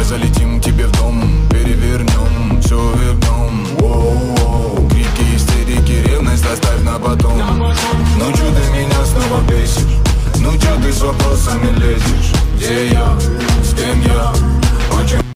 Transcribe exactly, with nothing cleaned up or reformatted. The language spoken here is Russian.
Давай залетим к тебе в дом, перевернем, все вернем. Воу-воу, крики, истерики, ревность оставь на потом. Ну чё ты меня снова бесишь? Ну чё ты с вопросами лезешь? Где я? С кем я?